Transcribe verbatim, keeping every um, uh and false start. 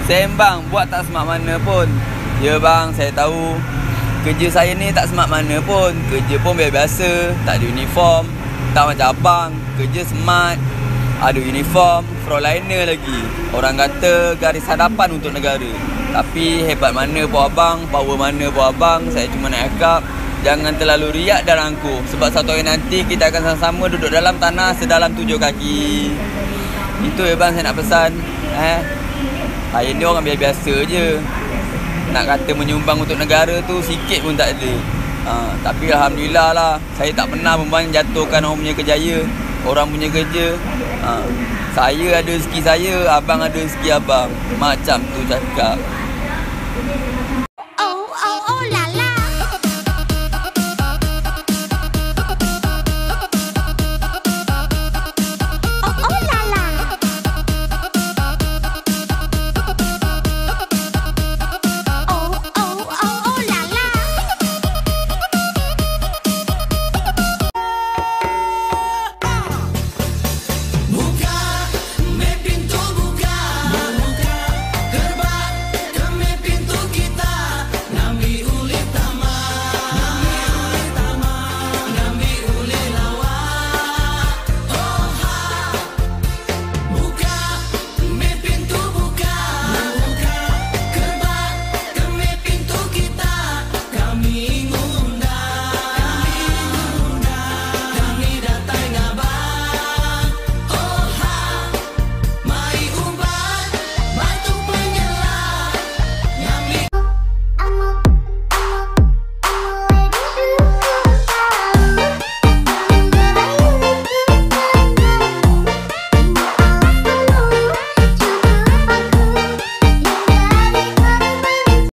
Sembang buat tak smart mana pun. Ya bang, saya tahu kerja saya ni tak smart mana pun. Kerja pun biasa-biasa, tak ada uniform. Tak macam abang, kerja smart, ada uniform, frontliner lagi. Orang kata garis hadapan untuk negara. Tapi hebat mana pun abang, power mana pun abang, saya cuma nak cakap, jangan terlalu riak dan angkuh. Sebab satu hari nanti kita akan sama-sama duduk dalam tanah sedalam tujuh kaki. Itu ya bang saya nak pesan. Eh, saya ni orang biasa-biasa je. Nak kata menyumbang untuk negara tu sikit pun tak ada. Ha, tapi Alhamdulillah lah, saya tak pernah menjatuhkan orang punya kerjaya, orang punya kerja. Ha, saya ada rezeki saya, abang ada rezeki abang. Macam tu cakap.